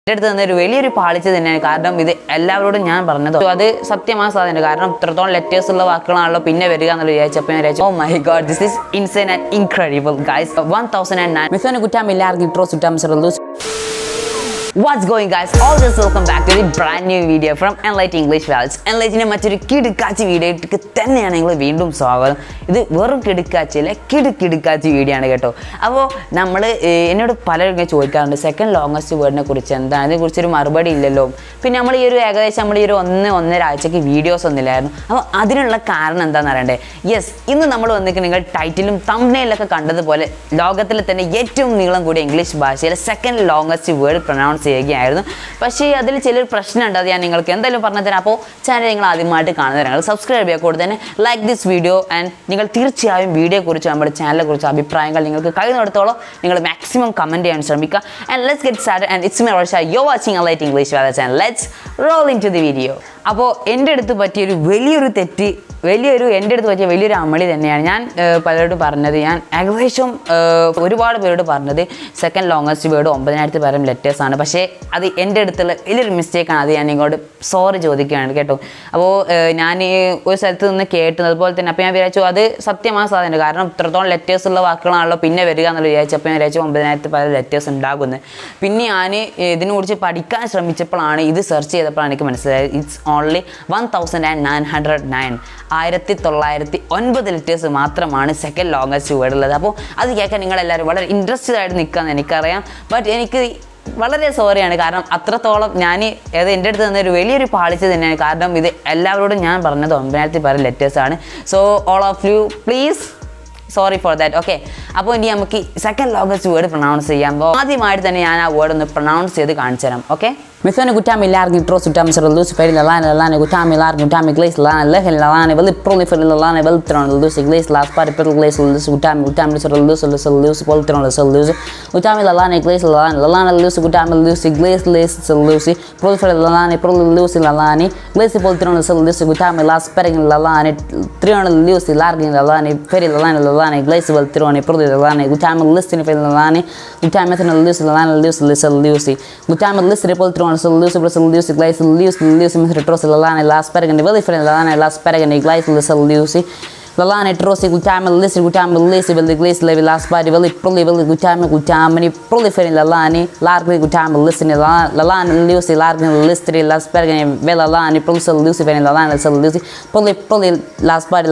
അടുത്ത് തന്നെ ഒരു വലിയൊരു പാളിച്ച തന്നെയാണ്. കാരണം ഇത് എല്ലാവരോടും ഞാൻ പറഞ്ഞത് അത് സത്യമായ സാധ്യത. കാരണം ഇത്രത്തോളം ലെറ്റേഴ്സ് ഉള്ള വാക്കുകളാണല്ലോ പിന്നെ വരിക എന്നുള്ള വിചാരിച്ചപ്പോൾ ഞാൻ വിചാരിച്ചു, oh my god, this is insane and incredible guys. 1009 മിഥുന കുറ്റാമില്ലാർഗി ട്രോസ് കുറ്റാമിസറലൂസ്. What's going guys? All this welcome back to the brand new video from Enlight English Vals. Enlightന്റെ മറ്റൊരു കിടുക്കാച്ചി വീഡിയോയ്ക്ക് തന്നെയാണ് നിങ്ങൾ വീണ്ടും സ്വാഗതം. ഇത് വെറും കിടുക്കാച്ചിയല്ല, കിടുക്കാച്ചി വീഡിയോ ആണ് കേട്ടോ. അപ്പോൾ നമ്മൾ എന്നോട് പലരും ചോദിക്കാറുണ്ട് സെക്കൻഡ് ലോങ്ങസ്റ്റ് വേർഡിനെ കുറിച്ച് എന്താണ്, അതിനെക്കുറിച്ചൊരു മറുപടി ഇല്ലല്ലോ. പിന്നെ നമ്മൾ ഈ ഒരു ഏകദേശം നമ്മൾ ഈ ഒരു ഒന്നര ആഴ്ചക്ക് വീഡിയോസ് ഒന്നുമില്ലായിരുന്നു. അപ്പോൾ അതിനുള്ള കാരണം എന്താണെന്ന് അറിയണ്ടേ? യെസ്, ഇന്ന് നമ്മൾ വന്നിട്ട് നിങ്ങൾ ടൈറ്റിലും തംബ്നെയിലൊക്കെ കണ്ടതുപോലെ ലോകത്തിലെ തന്നെ ഏറ്റവും നീളം കൂടിയ ഇംഗ്ലീഷ് ഭാഷയിലെ സെക്കൻഡ് ലോങ്ങസ്റ്റ് വേർഡ് പ്രൊനൗൺസ് ചെയ്യുകയായിരുന്നു. പക്ഷേ അതിൽ ചിലൊരു പ്രശ്നമുണ്ട്, അത് ഞാൻ നിങ്ങൾക്ക് എന്തായാലും പറഞ്ഞു തരാം. അപ്പോൾ ചാനൽ നിങ്ങൾ ആദ്യമായിട്ട് കാണുന്നവരാണ്, സബ്സ്ക്രൈബ് ചെയ്യുക, കൂടെ തന്നെ ലൈക്ക് ദിസ് വീഡിയോ. ആൻഡ് നിങ്ങൾ തീർച്ചയായും വീഡിയോയെക്കുറിച്ച് നമ്മുടെ ചാനലിനെ കുറിച്ച് അഭിപ്രായങ്ങൾ നിങ്ങൾക്ക് കഴിയുന്നിടത്തോളം നിങ്ങൾ മാക്സിമം കമൻറ്റ് ചെയ്യാൻ ശ്രമിക്കുക. And let's get started. And it's my Rosha, you watching Enlight English Vals and let's roll into the video. അപ്പോൾ എൻ്റെ അടുത്ത് പറ്റിയൊരു വലിയൊരു തെറ്റ്, എൻ്റെ അടുത്ത് പറ്റിയ വലിയൊരു അമളി തന്നെയാണ്. ഞാൻ പലരോടും പറഞ്ഞത്, ഞാൻ ഏകദേശം ഒരുപാട് പേരോട് പറഞ്ഞത് സെക്കൻഡ് ലോങ്ങസ്റ്റ് വേർഡ് 9000 പരം ലെറ്റേഴ്സാണ്. പക്ഷേ അത് എൻ്റെ അടുത്തുള്ള വലിയൊരു മിസ്റ്റേക്കാണ്. അത് ഞാൻ നിങ്ങളോട് സോറി ചോദിക്കുകയാണ് കേട്ടോ. അപ്പോൾ ഞാൻ ഒരു സ്ഥലത്ത് നിന്ന് കേട്ടത് അതുപോലെ തന്നെ. അപ്പോൾ ഞാൻ വിചാരിച്ചു അത് സത്യമായ സാധ്യത. കാരണം ഇത്രത്തോളം ലെറ്റേഴ്സ് ഉള്ള വാക്കുകളാണല്ലോ പിന്നെ വരിക എന്നുള്ള വിചാരിച്ചപ്പോൾ ഞാൻ വിചാരിച്ചു 9000 പരം ലെറ്റേഴ്സ് ഉണ്ടാകുന്നത്. പിന്നെ ഞാൻ ഇതിനെക്കുറിച്ച് പഠിക്കാൻ ശ്രമിച്ചപ്പോഴാണ്, ഇത് സെർച്ച് ചെയ്തപ്പോഴാണ് എനിക്ക് മനസ്സിലായത് ഇറ്റ്സ് ഓൺലി 1909. 1909 ലെറ്റേഴ്സ് മാത്രമാണ് സെക്കൻഡ് ലോങ്ങസ്റ്റ് വേർഡ് ഉള്ളത്. അപ്പോൾ അത് കേൾക്കാൻ നിങ്ങളെല്ലാവരും വളരെ ഇൻട്രസ്റ്റഡ് ആയിട്ട് നിൽക്കാമെന്ന് എനിക്കറിയാം. ബട്ട് എനിക്ക് വളരെ സോറിയാണ്, കാരണം അത്രത്തോളം അത് എൻ്റെ അടുത്ത് തന്നെ ഒരു വലിയൊരു പാളിച്ച തന്നെയാണ്. കാരണം ഇത് എല്ലാവരോടും ഞാൻ പറഞ്ഞത് 9000 പരം ലെറ്റേഴ്സാണ്. So all of you please sorry for that. Okay, അപ്പോൾ ഇനി നമുക്ക് സെക്കൻഡ് ലോങ്ങസ്റ്റ് വേർഡ് പ്രൊനൗൺസ് ചെയ്യാമ്പോൾ ആദ്യമായിട്ട് തന്നെ ഞാൻ ആ വേർഡ് ഒന്ന് പ്രൊനൗൺസ് ചെയ്ത് കാണിച്ചു തരാം. Okay, Miθone kutami largi tros utami ser luz feri lalane kutami largi kutami glaze lehen lalane veli prolifer lalane veltron luz glaze las pari per glaze luz kutami ser luz poltron luz kutami lalane glaze lalane luz kutami luz glaze luz prolifer lalane luz lalane glaze poltron luz kutami las pari lalane trion luz largi lalane feri lalane glaze veltron prolifer lalane kutami listin feri lalane kutami methane luz lalane luz kutami listin poltron solusi glace solusi method tros lalane last paragraph very different lalane last paragraph glace solusi lalane trosi gutame vel glace level last part very probably gutame proliferate lalane largely gutame listen lalane lucy largely listri last paragraph vel lalane solusi vel lalane solusi probably last part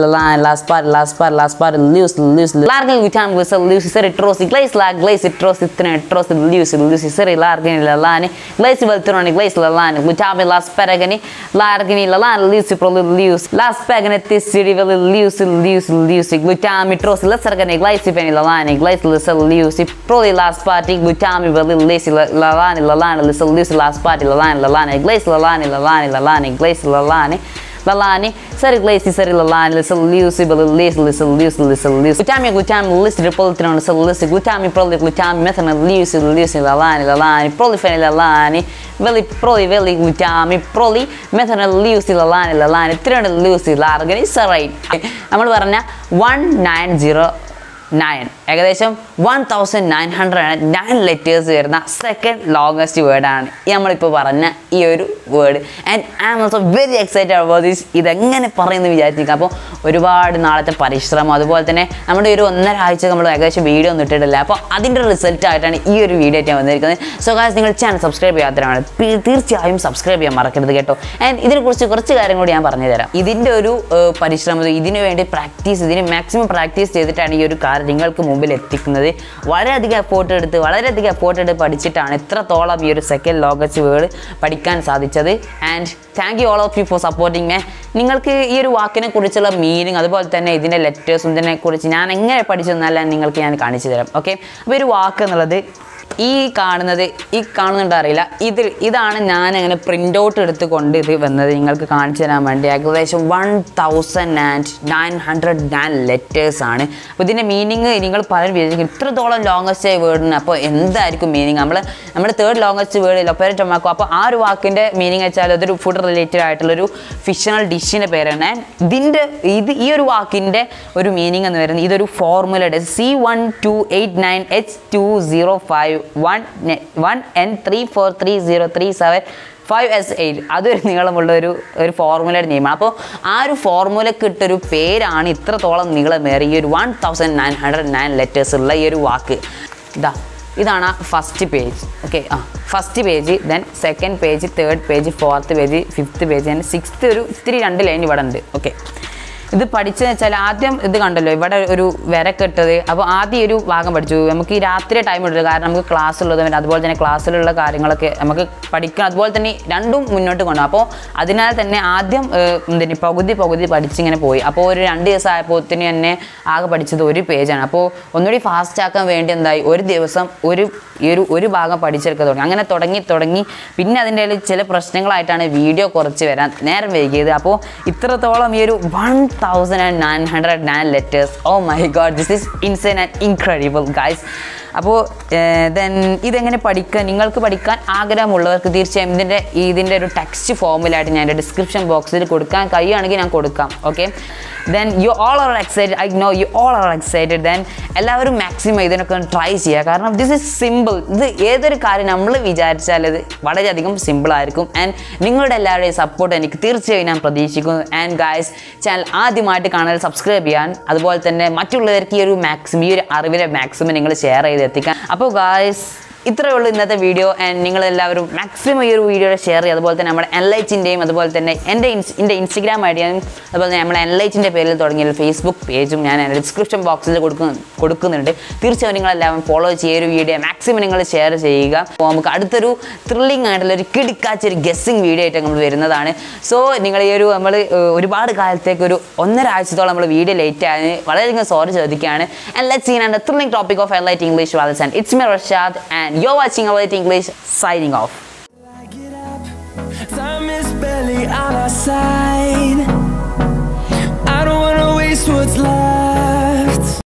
lucy largely gutame solusi seri trosi glace trosi lucy seri largely lalane glace vel troni glace lalane gutame last paragraph largely lalane lucy probably last paragraph this city vel lucy glutami tros lesargane glace feni lalane glace lucy probably last party glutami vel lucy lalane lucy last party lalane glace lalane glace lalane seri glace seri lalane lucy vel lucy glutami lucy repoltron lucy glutami probably glutami methane lucy lalane probably feni lalane veli glutami probably methane lucy lalane 300 lucy largani right. നമ്മൾ പറഞ്ഞ 1909 ഏകദേശം 1909 letters വരുന്ന second longest വേർഡാണ് നമ്മളിപ്പോൾ പറഞ്ഞ ഈ ഒരു word. And I am also very excited about this. ഇതെങ്ങനെ പറയുമെന്ന് വിചാരിച്ചിരിക്കുക. അപ്പോൾ ഒരുപാട് നാളത്തെ പരിശ്രമം, അതുപോലെ തന്നെ നമ്മുടെ ഒരു 1.5 ആഴ്ച നമ്മൾ ഏകദേശം വീഡിയോ ഒന്നും ഇട്ടിട്ടില്ല. അപ്പോൾ അതിൻ്റെ റിസൾട്ട് ആയിട്ടാണ് ഈ ഒരു വീഡിയോ ആയിട്ട് വന്നിരിക്കുന്നത്. സോ ഗായ്സ്, നിങ്ങൾ ചാനൽ സബ്സ്ക്രൈബ് ചെയ്യാത്തവരാണ് തീർച്ചയായും സബ്സ്ക്രൈബ് ചെയ്യാൻ മറക്കരുത് കേട്ടോ. ആൻഡ് ഇതിനെക്കുറിച്ച് കുറച്ച് കാര്യങ്ങൾ കൂടി ഞാൻ പറഞ്ഞു തരാം. ഇതിൻ്റെ ഒരു പരിശ്രമം, ഇതിനു വേണ്ടി ഇതിന് മാക്സിമം പ്രാക്ടീസ് ചെയ്തിട്ടാണ് ഈ ഒരു കാര്യം നിങ്ങൾക്ക് മുമ്പിൽ എത്തിക്കുന്നത്. വളരെയധികം എഫോർട്ട് എടുത്ത് പഠിച്ചിട്ടാണ് ഇത്രത്തോളം ഈ ഒരു സെക്കൻഡ് ലോങ്ങസ്റ്റ് വേർഡ് പഠിക്കാൻ സാധിച്ചത്. And thank you all of you for supporting me. നിങ്ങൾക്ക് ഈ ഒരു വാക്കിനെ കുറിച്ചുള്ള മീനിങ്, അതുപോലെ തന്നെ ഇതിൻ്റെ ലെറ്റേഴ്സും ഇതിനെക്കുറിച്ച് ഞാൻ എങ്ങനെ പഠിച്ചു എന്നെല്ലാം നിങ്ങൾക്ക് ഞാൻ കാണിച്ചു തരാം. ഓക്കെ, അപ്പോൾ ഒരു വാക്ക് എന്നുള്ളത് കാണുന്നുണ്ടോ അറിയില്ല, ഇതാണ് ഞാൻ അങ്ങനെ പ്രിൻ്റ് ഔട്ട് എടുത്തുകൊണ്ട് ഇത് വന്നത് നിങ്ങൾക്ക് കാണിച്ചു തരാൻ വേണ്ടി. ഏകദേശം 1909 ലെറ്റേഴ്സാണ്. അപ്പോൾ ഇതിൻ്റെ മീനിങ് നിങ്ങൾ പലരും വിചാരിക്കും ഇത്രത്തോളം ലോങ്ങസ്റ്റ് വേർഡിന് അപ്പോൾ എന്തായിരിക്കും മീനിങ്. നമ്മൾ തേർഡ് ലോങ്ങസ്റ്റ് വേർഡ് ലൊപ്പേര ടൊമാക്കോ. അപ്പോൾ ആ ഒരു വാക്കിൻ്റെ മീനിങ് വെച്ചാൽ അതൊരു ഫുഡ് റിലേറ്റഡ് ആയിട്ടുള്ളൊരു ഫിക്ഷണൽ ഡിഷിൻ്റെ പേരാണ്. ആൻഡ് ഈ ഒരു വാക്കിൻ്റെ ഒരു മീനിങ് എന്ന് പറയുന്നത് ഇതൊരു ഫോർമുലയുടെ C1289H205 1N343037 അതൊരു നീളമുള്ള ഒരു ഫോർമുലയുടെ നെയിമാണ്. അപ്പോൾ ആ ഒരു ഫോർമുലക്ക് ഇട്ടൊരു പേരാണ് ഇത്രത്തോളം നീളമേറിയ ഈ ഒരു 1909 ലെറ്റേഴ്സ് ഉള്ള ഈ ഒരു വാക്ക്. ഇതാണ് first page. Okay, first page, then second page, third page, fourth page, fifth page, and sixth ഇത്തിരി 2 ലൈൻ ഇവിടെ ഉണ്ട്. ഓക്കെ, ഇത് പഠിച്ചതെന്ന് വെച്ചാൽ ആദ്യം ഇത് കണ്ടല്ലോ, ഇവിടെ ഒരു വരക്കെട്ടത്. അപ്പോൾ ആദ്യം ഒരു ഭാഗം പഠിച്ചു. നമുക്ക് ഈ രാത്രി ടൈം എടുത്തു, കാരണം നമുക്ക് ക്ലാസ് ഉള്ളത്, അതുപോലെ തന്നെ ക്ലാസ്സിലുള്ള കാര്യങ്ങളൊക്കെ നമുക്ക് പഠിക്കണം, അതുപോലെ തന്നെ രണ്ടും മുന്നോട്ട് കൊണ്ടുപോകും. അപ്പോൾ അതിനാൽ തന്നെ ആദ്യം പകുതി പഠിച്ചിങ്ങനെ പോയി. അപ്പോൾ ഒരു 2 ദിവസം ആയപ്പോഴത്തേന് തന്നെ ആകെ പഠിച്ചത് ഒരു പേജാണ്. അപ്പോൾ ഒന്നുകൂടി ഫാസ്റ്റ് ആക്കാൻ വേണ്ടി എന്തായി, ഒരു ദിവസം ഒരു ഭാഗം പഠിച്ചെടുക്കാൻ തുടങ്ങി. അങ്ങനെ തുടങ്ങി പിന്നെ അതിൻ്റെ ഇടയിൽ ചില പ്രശ്നങ്ങളായിട്ടാണ് വീഡിയോ കുറച്ച് വരാൻ നേരം വൈകിയത്. അപ്പോൾ ഇത്രത്തോളം ഈ ഒരു 1909 letters, oh my god, this is insane and incredible guys. അപ്പോൾ ദെൻ ഇതെങ്ങനെ പഠിക്കാൻ, നിങ്ങൾക്ക് പഠിക്കാൻ ആഗ്രഹമുള്ളവർക്ക് തീർച്ചയായും ഇതിൻ്റെ ഒരു ടെക്സ്റ്റ് ഫോമിലായിട്ട് ഞാൻ എൻ്റെ ഡിസ്ക്രിപ്ഷൻ ബോക്സിൽ കൊടുക്കാൻ കഴിയുകയാണെങ്കിൽ ഞാൻ കൊടുക്കാം. Okay, then you all are excited, I know you all are excited. then എല്ലാവരും മാക്സിമം ഇതിനൊക്കെ ട്രൈ ചെയ്യുക, കാരണം ദിസ് ഈസ് സിമ്പിൾ. ഇത് ഏതൊരു കാര്യം നമ്മൾ വിചാരിച്ചാൽ ഇത് വളരെയധികം സിമ്പിൾ ആയിരിക്കും. ആൻഡ് നിങ്ങളുടെ എല്ലാവരുടെയും സപ്പോർട്ട് എനിക്ക് തീർച്ചയായും ഞാൻ പ്രതീക്ഷിക്കുന്നു. ആൻഡ് ഗായ്സ്, ചാനൽ ആദ്യമായിട്ട് കാണാൻ സബ്സ്ക്രൈബ് ചെയ്യാൻ, അതുപോലെ തന്നെ മറ്റുള്ളവർക്ക് ഈ ഒരു അറിവിനെ മാക്സിമം നിങ്ങൾ ഷെയർ ചെയ്ത് എത്തിക്കാൻ. അപ്പോൾ ഗായ്സ്, ഇത്രയേ ഉള്ളൂ ഇന്നത്തെ വീഡിയോ. ആൻഡ് നിങ്ങളെല്ലാവരും മാക്സിമം ഈ ഒരു വീഡിയോ ഷെയർ ചെയ്യുക. അതുപോലെ തന്നെ നമ്മുടെ എൻലൈറ്റിൻ്റെയും, അതുപോലെ തന്നെ എൻ്റെ ഇൻസ്റ്റഗ്രാം ഐഡിയും, അതുപോലെ തന്നെ നമ്മുടെ എൻലൈറ്റിൻ്റെ പേരിൽ തുടങ്ങിയ ഫേസ്ബുക്ക് പേജും ഞാൻ എൻ്റെ ഡിസ്ക്രിപ്ഷൻ ബോക്സിൽ കൊടുക്കുന്നുണ്ട്. തീർച്ചയായും നിങ്ങളെല്ലാവരും ഫോളോ ചെയ്യുക, ഒരു വീഡിയോ മാക്സിമം നിങ്ങൾ ഷെയർ ചെയ്യുക. അപ്പോൾ നമുക്ക് അടുത്തൊരു ത്രില്ലിംഗ് ആയിട്ടുള്ള ഒരു കിടിക്കാച്ചൊരു ഗെസ്സിങ് വീഡിയോ ആയിട്ട് നമ്മൾ വരുന്നതാണ്. സോ നിങ്ങൾ ഈ നമ്മൾ ഒരുപാട് കാലത്തേക്ക് ഒരു 1.5 ആഴ്ചത്തോളം നമ്മൾ വീഡിയോ ലേറ്റ് ആയതിന് വളരെയധികം സോറി ചോദിക്കുകയാണ്. And let's see and the thrilling topic of Enlight English Vowels, and it's me Rashad, and you're watching Enlight English, signing off. Time is barely on our side. I don't wanna waste what's left.